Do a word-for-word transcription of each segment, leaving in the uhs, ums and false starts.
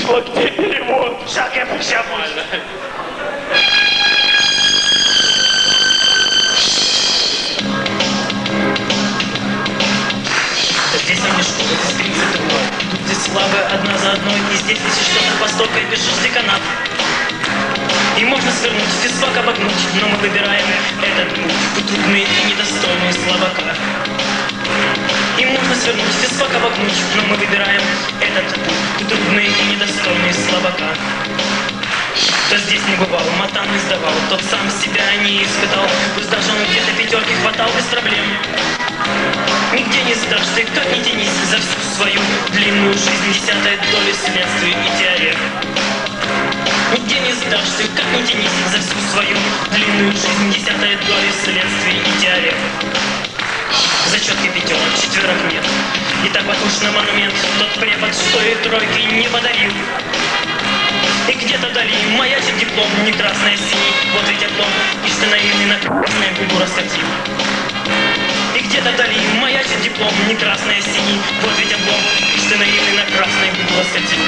вышло, где перевод? Шаг я прищапаюсь. Здесь нам не школа, здесь принцип другой. Тут здесь славы одна за одной. И здесь, если что-то постокой, бежишь деканат. И можно свернуть, физфак обогнуть, но мы выбираем этот путь. Трудные и недостойные слабака. И можно свернуть, физфак обогнуть, но мы выбираем этот путь. Трудные и недостойные слабака. Кто здесь не бывал, матан не сдавал, тот сам себя не испытал. Пусть даже он где-то пятерки хватал без проблем. Нигде не сдашь, ты как ни тянись за всю свою длинную жизнь, десятая доля следствий и теорем. Нигде не сдашь, ты как ни тянись за всю свою длинную жизнь, десятая доля следствий и теорем. Зачетки пятерок, четверок нет. И так похож на монумент тот препод, что и тройки не подарил. И где-то вдали маячит диплом, не красный, а синий. Вот и диплом, и что наивный на красное губу раскатил. И где-то вдали маячит диплом, не красный, а синий. Вот ведь облом, и что наивный на красное губу раскатил.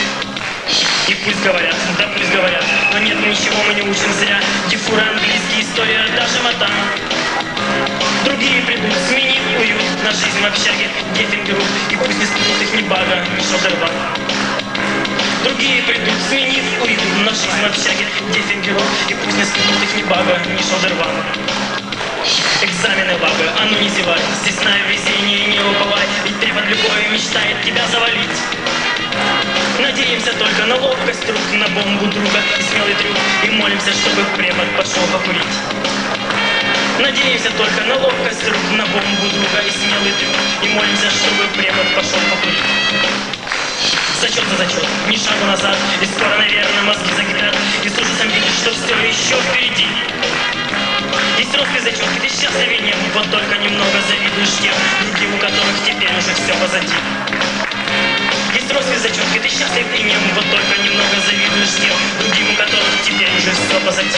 И пусть говорят, да пусть говорят, но нет, ничего мы не учим зря. Дифура, английский, история, даже матан. Другие придут, сменив уют на жизнь в общаге, Геттингеру, и пусть не спутают их ни бага, ни Шодербан. Другие придут, сменив уют на жизнь в общаге, Геттингеру, и пусть не спутают их ни бага, ни Шодербан. Экзамены бабы, а ну не зевай, здесь на везение не уповай, ведь препод любой мечтает тебя завалить. Надеемся только на ловкость рук, на бомбу друга и смелый трюк, и молимся, чтобы препод пошел покурить. Надеемся только на ловкость рук, на бомбу друга и смелый трюк, и молимся, чтобы препод пошел покурить. Зачет за зачет, ни шагу назад, и скоро, наверное, мозги закипят, и с ужасом видишь, что все еще впереди. Есть русский зачет, ты счастлив и нет, вот только немного завидуешь тем, другим, у которых теперь уже все позади. Есть русский зачет, ты счастлив и нет, вот только немного завидуешь тем, другим, у которых теперь уже все позади.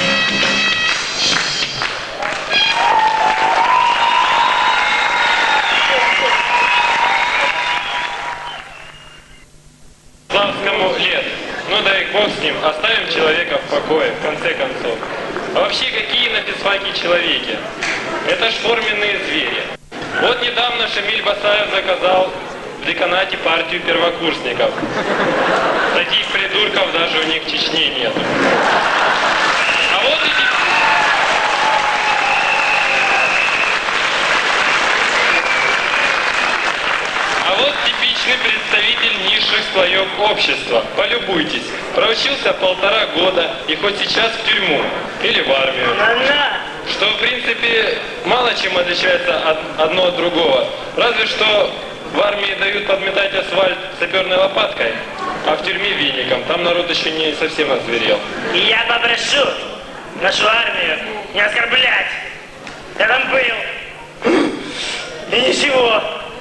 Славскому лет. Ну да и бог с ним, оставим человека в покое, в конце концов. А вообще, какие на физфаке человеки? Это ж форменные звери. Вот недавно Шамиль Басаев заказал в деканате партию первокурсников. Таких придурков даже у них в Чечне нет. А вот и... А вот типичный представитель низших слоев общества. Полюбуйтесь. Проучился полтора года и хоть сейчас в тюрьму или в армию. Что, в принципе, мало чем отличается от одно от другого. Разве что в армии дают подметать асфальт саперной лопаткой, а в тюрьме веником. Там народ еще не совсем озверел. И я попрошу нашу армию не оскорблять. Я там был. И ничего.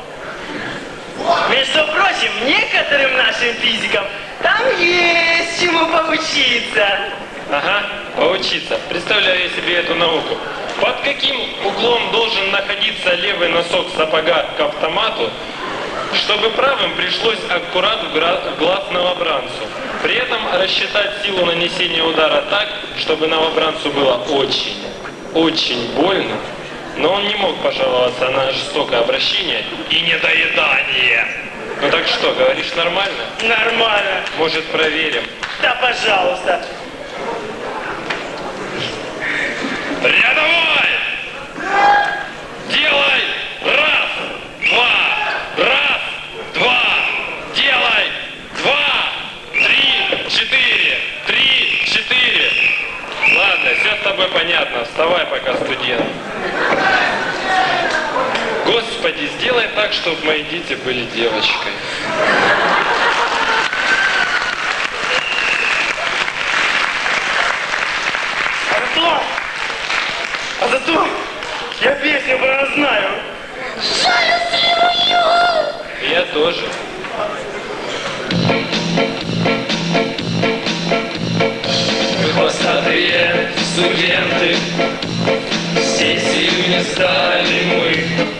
Между прочим, некоторым нашим физикам там есть чему поучиться. Ага, поучиться. Представляю себе эту науку. Под каким углом должен находиться левый носок сапога к автомату, чтобы правым пришлось аккурат в глаз новобранцу. При этом рассчитать силу нанесения удара так, чтобы новобранцу было очень, очень больно. Но он не мог пожаловаться на жестокое обращение и недоедание. Ну так что, говоришь, нормально? Нормально. Может, проверим? Да, пожалуйста. Рядовой! Делай! Раз, два! Раз, два! Делай! Два! Три, четыре! Три, четыре! Ладно, все с тобой понятно. Вставай пока, студент. Господи, сделай так, чтобы мои дети были девочкой. А зато, а зато я песню про нас знаю. Я тоже. Мы хвостатые студенты, сессию не сдали мы.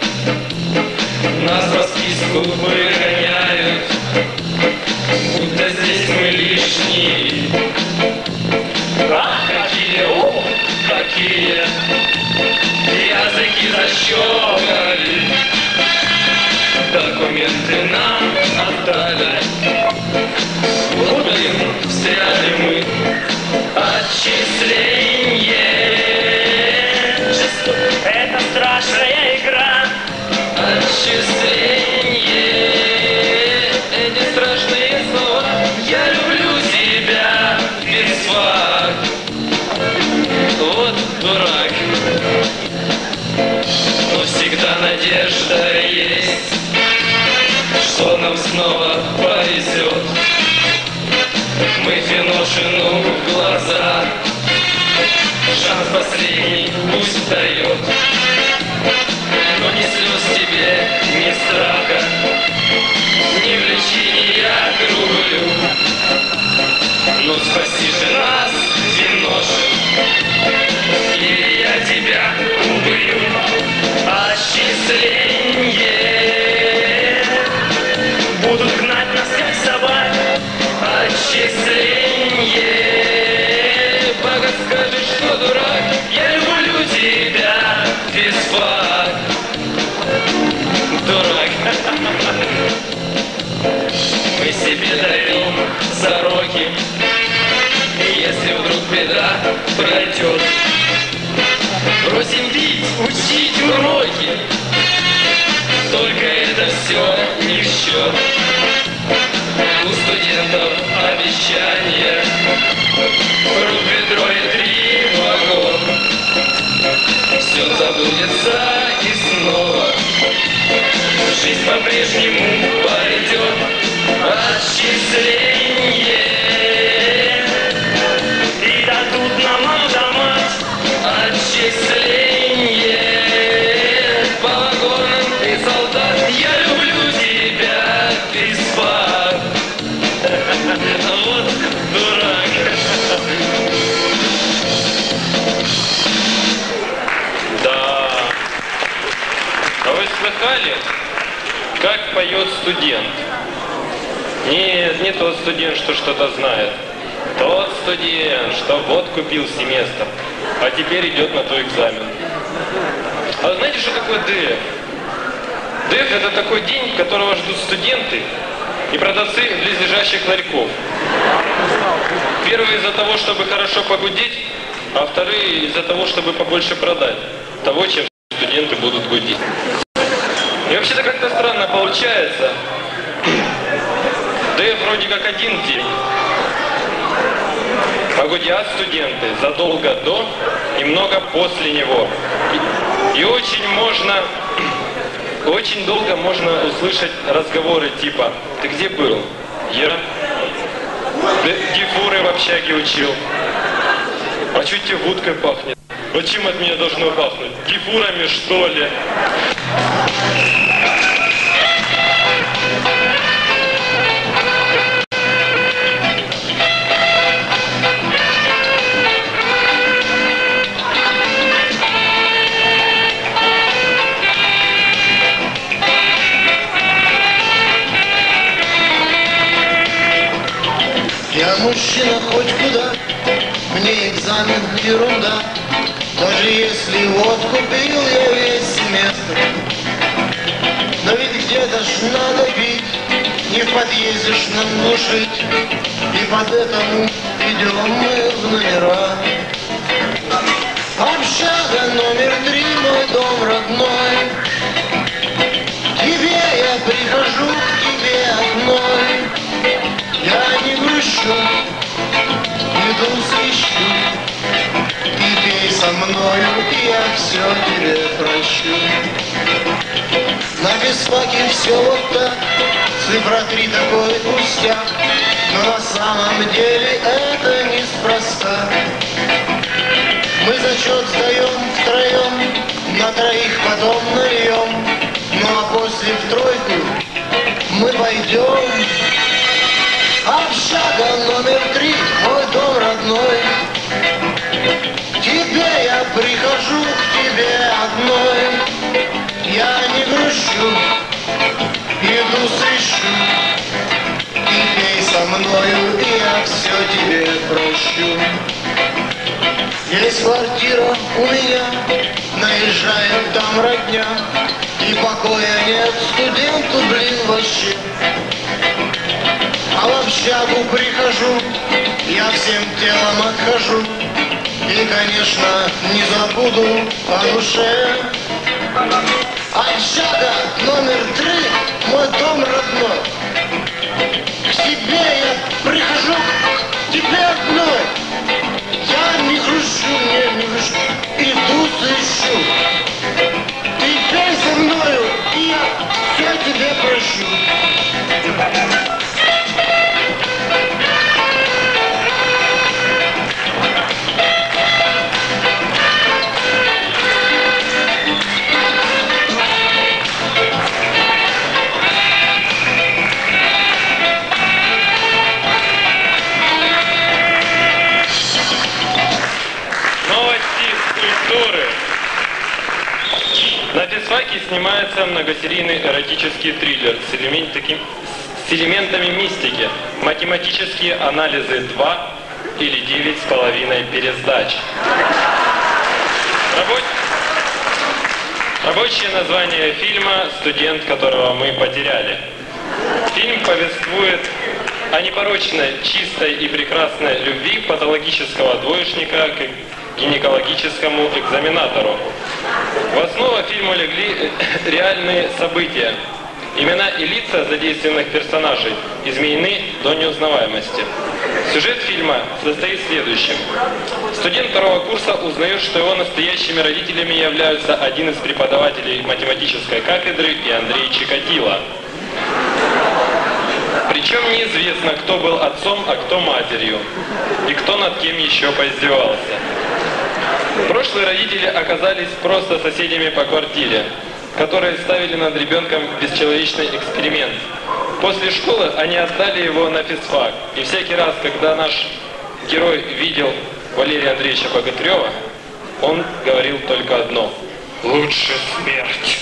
Нас по списку выгоняют, будто здесь мы документы нам отдали. Вот, блин, встряли мы. Отчисление. Это страшная игра. Отчисление. Эти страшные слова. Я люблю тебя, физфак. Вот дурак. Но всегда надежда есть, что нам снова повезет. Мы Финошину в глаза шанс последний пусть дает. Но ни слез тебе, ни страха, ни влечения к рублю. Ну спаси же нас, Финошин, или я тебя убью. Отчисление. Будут гнать нас как собак. Отчисление. Пока скажешь, что дурак, я люблю тебя, физфак. Дурак. Мы себе даем сроки. Если вдруг беда пройдет, бросим пить, учить уроки. Только это все не в счет. У студентов обещания круг ведро и три вагон. Все забудется и снова жизнь по-прежнему пойдет. Отчисление. И дадут нам автомат. Отчисление. По вагонам ты солдат. Я люблю тебя, физфак. Вот дурак. Да. А вы слыхали, как поет студент? Нет, не тот студент, что что-то знает. Тот студент, что вот купил семестр, а теперь идет на то экзамен. А вы знаете, что такое ДЭФ? ДЭФ — это такой день, которого ждут студенты и продавцы близлежащих ларьков. Первые из-за того, чтобы хорошо погудеть, а вторые из-за того, чтобы побольше продать того, чем студенты будут гудеть. И вообще-то как-то странно получается. ДЭФ вроде как один день, а гудят студенты задолго до и много после него. И, и очень можно, очень долго можно услышать разговоры типа: «Ты где был?» «Я дифуры в общаге учил». «А чуть тебе водкой пахнет?» «А чем от меня должно пахнуть? Дифурами, что ли?» Я мужчина хоть куда, мне экзамен ерунда. Даже если водку пил я весь семестр. Но ведь где-то ж надо пить, не в подъезде ж нам глушить. И под этому идем мы в номера. Общага номер три, мой дом родной. К тебе я прихожу, к тебе одной. Я не грущу, иду свищу. Ты пей со мною, и я все тебе прощу. На физфаке все вот так, цифра три такой пустяк. Но на самом деле это неспроста. Мы зачет сдаем втроем, на троих потом нальем. Ну а после в тройку мы пойдем. Общага номер три, мой дом родной. К тебе я прихожу, к тебе одной. Я не грущу, иду свищу. И пей со мною, и я все тебе прощу. Есть квартира у меня, наезжает там родня. И покоя нет студенту, блин, вообще. А в общагу прихожу, я всем телом отхожу. И, конечно, не забуду о душе. Общага номер три, мой дом родной. К тебе я прихожу, к тебе одной. Я не грущу, не, не грущу, иду сыщу. Ты пей со мною, и я все тебе прощу. На физфаке снимается многосерийный эротический триллер с, элементами, с элементами мистики, математические анализы два или девять с половиной пересдач. Рабо... Рабочее название фильма «Студент, которого мы потеряли». Фильм повествует о непорочной, чистой и прекрасной любви патологического двоечника к гинекологическому экзаменатору. В основу фильма легли реальные события. Имена и лица задействованных персонажей изменены до неузнаваемости. Сюжет фильма состоит в следующем. Студент второго курса узнает, что его настоящими родителями являются один из преподавателей математической кафедры и Андрей Чикатило. Причем неизвестно, кто был отцом, а кто матерью, и кто над кем еще поиздевался. Прошлые родители оказались просто соседями по квартире, которые ставили над ребенком бесчеловечный эксперимент. После школы они отдали его на физфак, и всякий раз, когда наш герой видел Валерия Андреевича Богатырева, он говорил только одно: «Лучше смерть».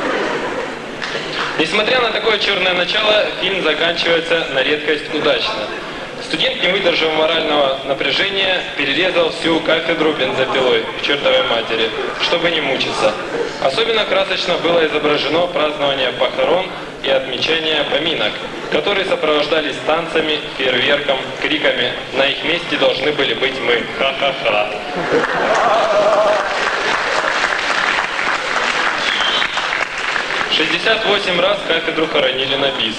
Несмотря на такое черное начало, фильм заканчивается на редкость удачно. Студент, не выдержав морального напряжения, перерезал всю кафедру бензопилой к чертовой матери, чтобы не мучиться. Особенно красочно было изображено празднование похорон и отмечание поминок, которые сопровождались танцами, фейерверком, криками. На их месте должны были быть мы. Ха-ха-ха. шестьдесят восемь раз кафедру хоронили на бис.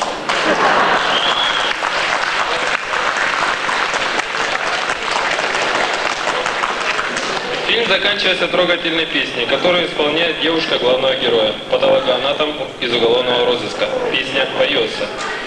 Фильм заканчивается трогательной песней, которую исполняет девушка главного героя, патологоанатом из уголовного розыска. Песня поется.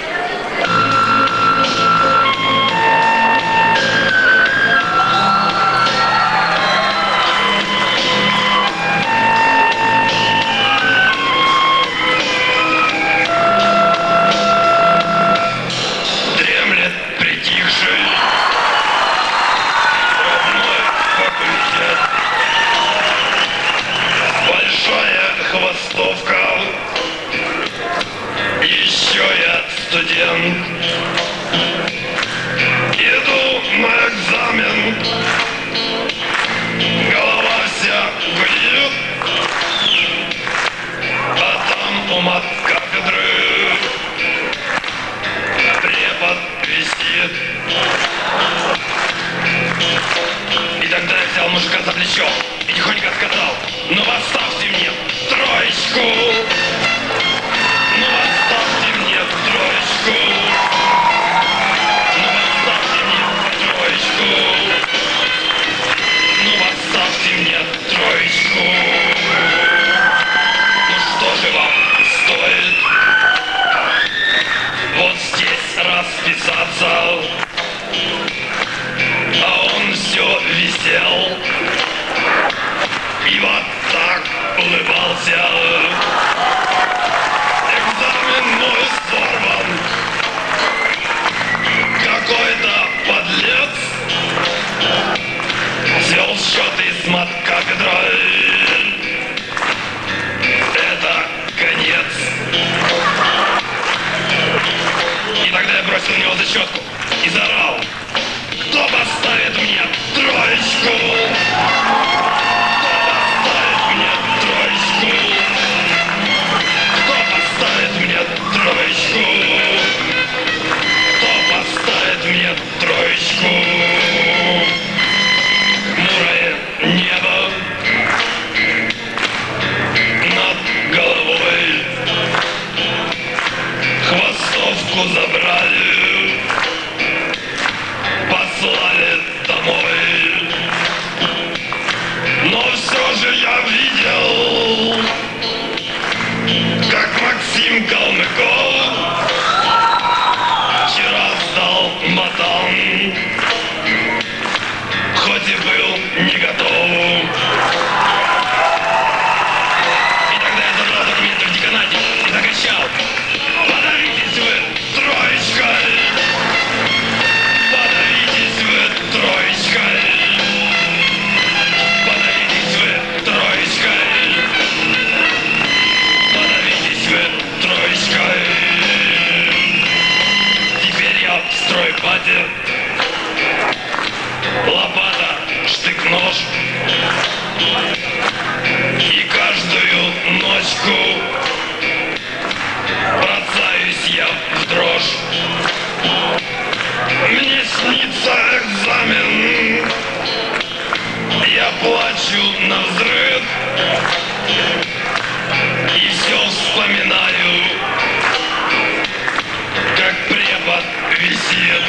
Студент, иду на экзамен, голова вся гудит, а там у мат-кафедры препод висит. И тогда я взял мужика за плечо и тихонько сказал: ну оставьте мне троечку. Ну оставьте мне троечку. Ну оставьте мне троечку. Ну оставьте мне троечку. Ну что же вам стоит вот здесь расписаться? А он все висел и вот так улыбался. Экзамен мой сорван. Какой-то подлец взял счеты с мат-кафедрой. Это конец. И тогда я бросил в него зачетку и заорал: кто поставит мне троечку? Кто поставит мне троечку? Девушку забрали, послали домой. Но все же я видел, как Максим Калмыков вчера стал матом, хоть и был не готов. И тогда я забрал документы в деканате и закричал: подавитесь вы, троечка! Подавитесь вы, троечка! Подавитесь вы, троечка! Подавитесь вы, троечка! Теперь я в стройбате. Лопата, штык-нож. И каждую ночку бросаюсь я в дрожь. Мне снится экзамен. Я плачу навзрыд. И все вспоминаю, как препод висит.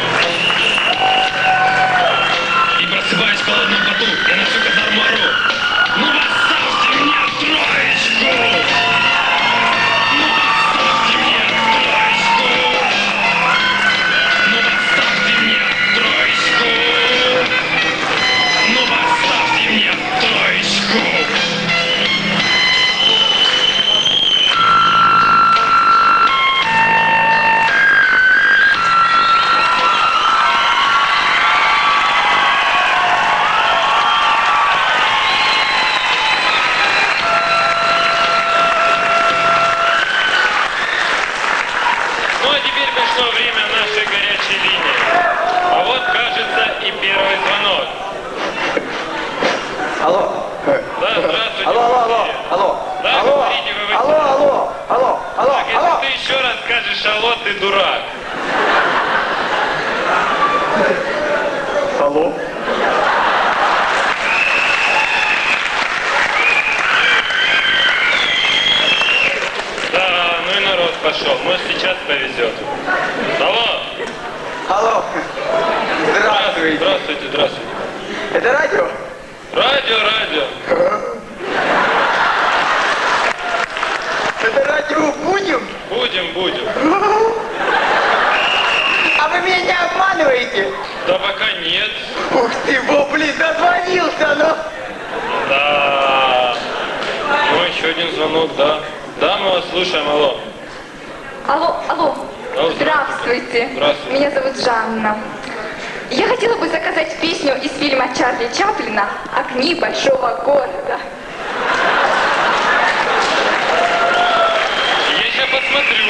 И просыпаюсь в холодном поту. Я на всю казарму ору: ну поставьте мне троечку! Ну поставьте мне троечку! Ну поставьте мне троечку! Ну поставьте мне троечку! Ну а теперь пришло время нашей горячей линии. А вот, кажется, и первый звонок. Алло. Да, здравствуйте. Алло, алло, алло, алло. Да, алло, говорите вы, вы. алло, алло, алло, алло, Так, если алло. ты еще раз скажешь алло, ты дурак. Алло. Да, ну и народ пошел. Может, сейчас повезет. Алло. Алло. Здравствуйте. Здравствуйте, здравствуйте. Это радио? Радио, радио. Это радио будем? Будем, будем. А вы меня не обманываете? Да пока нет. Ух ты, во, блин, дозвонился, ну. Да. Ну, еще один звонок, да. Да, мы вас слушаем, алло. Алло, алло, Алло, здравствуйте. Здравствуйте. Меня зовут Жанна. Я хотела бы заказать песню из фильма Чарли Чаплина «Огни большого города». Я сейчас посмотрю.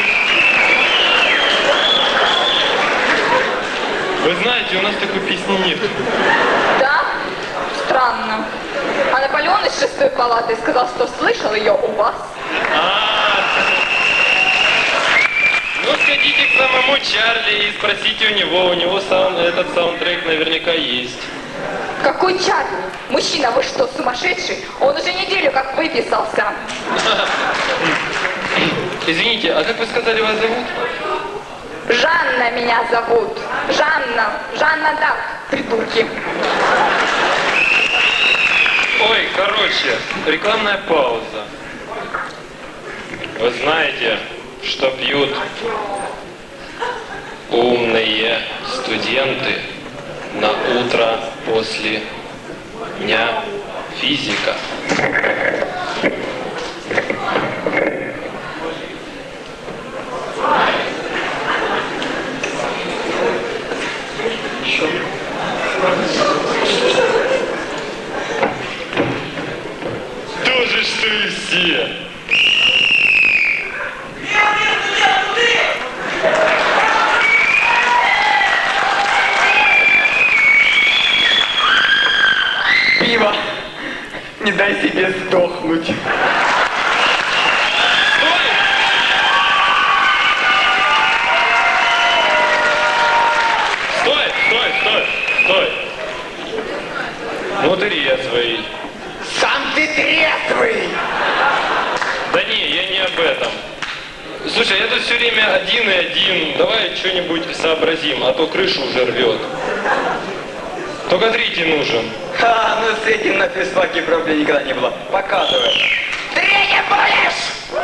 Вы знаете, у нас такой песни нет. Да? Странно. А Наполеон из шестой палаты сказал, что слышал ее у вас. А, ну сходите к самому Чарли и спросите у него, у него сам этот саундтрек наверняка есть. Какой Чарли? Мужчина, вы что, сумасшедший? Он уже неделю как выписался. Извините, а как вы сказали, вас зовут? Жанна меня зовут. Жанна. Жанна Дарк, придурки. Ой, короче, рекламная пауза. Вы знаете, что пьют умные студенты на утро после дня физика? Тоже что и все. Пиво. Не дай себе сдохнуть. Стой! Стой, стой, стой, стой. Ну ты резвый. Сам ты трезвый. Да не, я не об этом. Слушай, я тут все время один и один. Давай что-нибудь сообразим, а то крышу уже рвет. Только третий нужен. Ха, ну с этим на физфаке проблем никогда не было. Показывай. Третий будешь!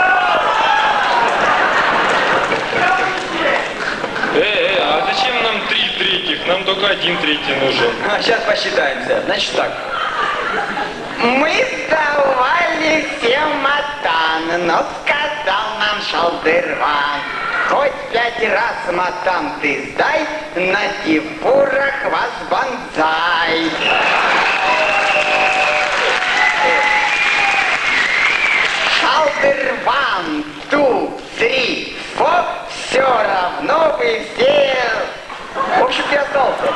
Э, э, а зачем нам три третьих? Нам только один третий нужен. А, сейчас посчитаемся. Значит так. Мы сдавали всем матан, но сказал нам Шалдырван: хоть пять раз матан ты сдай, на дифурах вас бонзай. Шалдырван, ту, три, фо, все равно вы все... В общем, ты остался.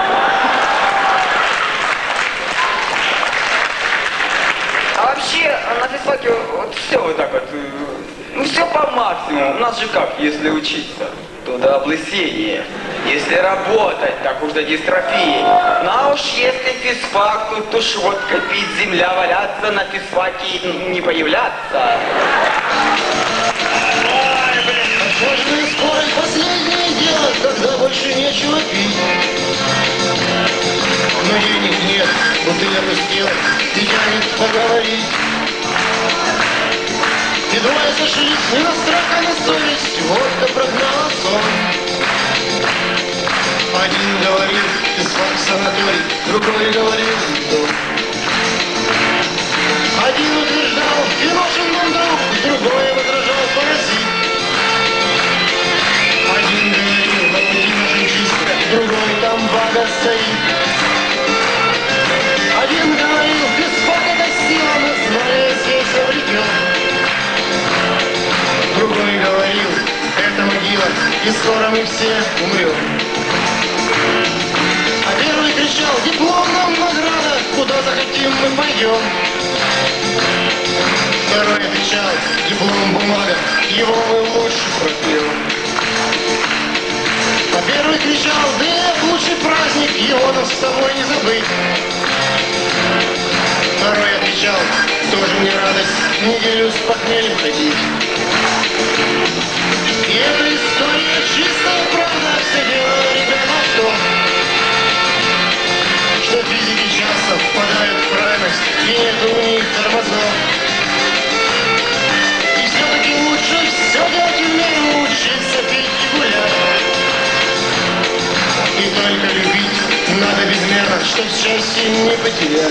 А вообще, на физфаке вот все вот так вот, ну все по максимуму. У нас же как, если учиться, то до облысения. Если работать, так уж до дистрофии. Ну а уж если физфак, тут уж вот копить, земля валяться, на физфаке не появляться. Отважная скорость — последнее дело, когда больше нечего пить. Но денег нет, бутыль опустела, и тянет поговорить. И двое сошлись не на страх, а на совесть, водка прогнала сон. Один говорил, физфак санаторий, другой говорил, дом. Один утверждал, Филошин нам друг, другой возражал, паразит. Один говорил, на пути нашим чисто, другой там бага стоит. Один говорил, физфак — это сила, мы знали, здесь обретем. Другой говорил, это могила, и скоро мы все умрем. А первый кричал, диплом нам награда, куда захотим мы пойдем. Второй отвечал, диплом бумага, его мы лучше пропьем. А первый кричал, да это лучший праздник, его нам с тобой не забыть. Второй отвечал, тоже мне радость, неделю с похмельем ходить. И эта история чистая правда, все дело, ребята, в том, что физики часто впадают в крайность, и нет у них тормозов. И все-таки лучше все делать в меру, учиться пить и гулять. И только любить надо безмерно, чтоб счастье не потерять.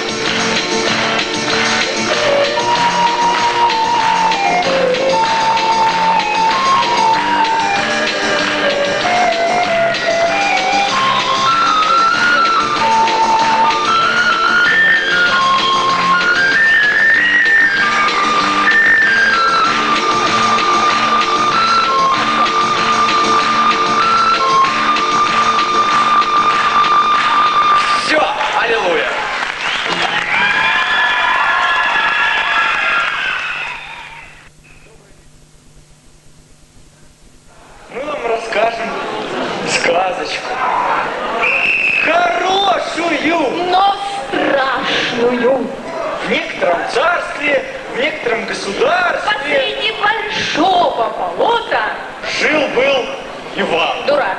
В некотором царстве, в некотором государстве. Посреди большого болота Жил-был Иван. дурак.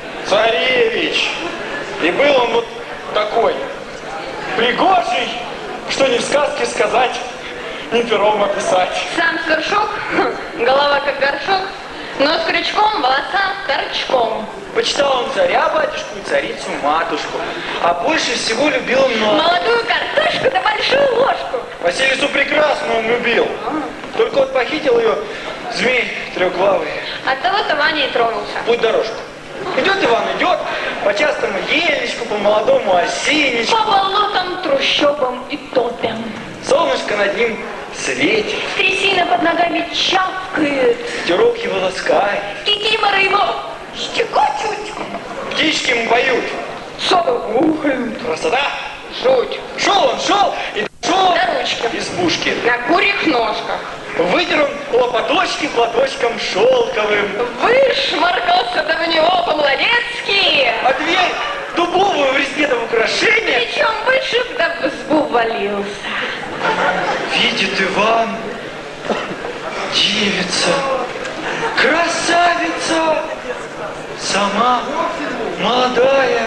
Царевич. И был он вот такой, пригожий, что ни в сказке сказать, ни пером описать. Сам свершок, голова как горшок, но с крючком, волоса торчком. Почитал он царя батюшку и царицу матушку, а больше всего любил он Молодую картошку да большую ложку. Василису прекрасно он любил. Только вот похитил ее змей трехглавый. От того-то Ваня и тронулся. Путь дорожку. Идет Иван, идет по частому ельничку, по молодому осинничку. По болотам, трущобам и топям. Солнышко над ним светит. Трясина под ногами чавкает. Ветерок его ласкает. Кикиморы его щекочут. Птички ему поют. Совы ухают. Красота. Жуть. Шел он, шел и дошел До ручки. избушки. На курьих ножках. Вытер он лопаточки платочком шелковым. Вышмаркался да в него по-молодецки. А дверь дубовую в резьбе да в украшение. Причем вышиб да в избу валился. Видит Иван, девица, Красавица! Сама молодая,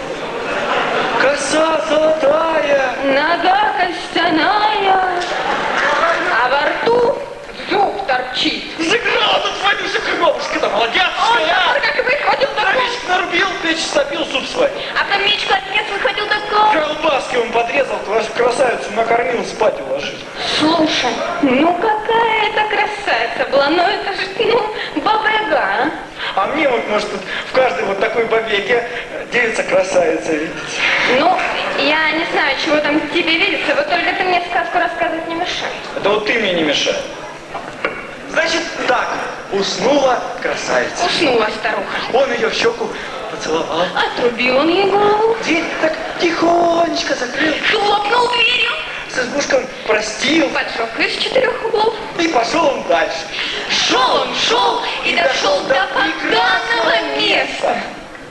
коса золотая. Нога костяная, а во рту зуб торчит. Сыграла тут Ванюша Крыловушка-то, молодец! Он так как выхватил такой. Травичку нарубил, печь сопил, суп сварил. А потом мечку отнес, выхватил такой. Колбаски он подрезал, красавицу накормил, спать уложил. Слушай, ну какая это красавица была, ну это же, ну, баба-яга, а? А мне вот, может, тут в каждой вот такой бабеке девица-красавица видится. Ну, я не знаю, чего там тебе видится, вот только ты мне сказку рассказывать не мешай. Это вот ты мне не мешай. Значит, так, уснула красавица. Уснула старуха. Он ее в щеку поцеловал. Отрубил он ей голову. Дверь так тихонечко закрыл. Хлопнул дверью. С избушкой он простил. Поджег из четырех углов. И пошел он дальше. Шел он, шел и дошел до поганого места.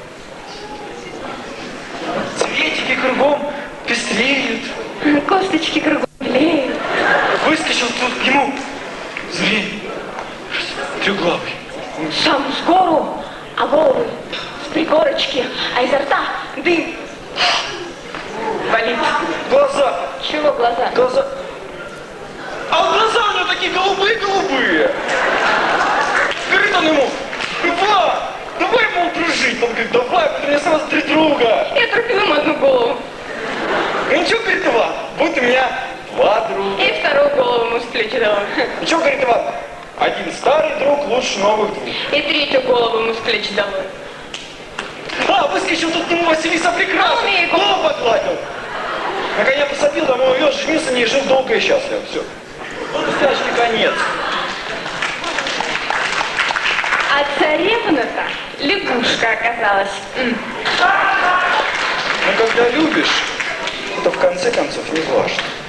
Цветики кругом пестреют. Косточки кругом белеют. Выскочил тут ему зверь трехглавый. Сам с гору, а головы с пригорочки, а изо рта дым валит. Глаза, Чего глаза? глаза. А глаза у него такие голубые-голубые. Говорит он ему, давай, давай, мол, дружить. Он говорит, давай, у меня сразу три друга. Я отрубил ему одну голову. Ну ничего, говорит Иван, будет у меня два друга. И вторую голову ему с плеч дала. Ничего, говорит Иван, один старый друг лучше новых двух. И третью голову ему с плеч дала. А, выскочил тут к нему Василиса Прекрасная. Умейку. Голову погладил. На коня посадил, домой увез, женился, не жил долго и счастливо. Все. Вот и сказочный конец. А царевна-то лягушка оказалась. М. Но когда любишь, это в конце концов не важно.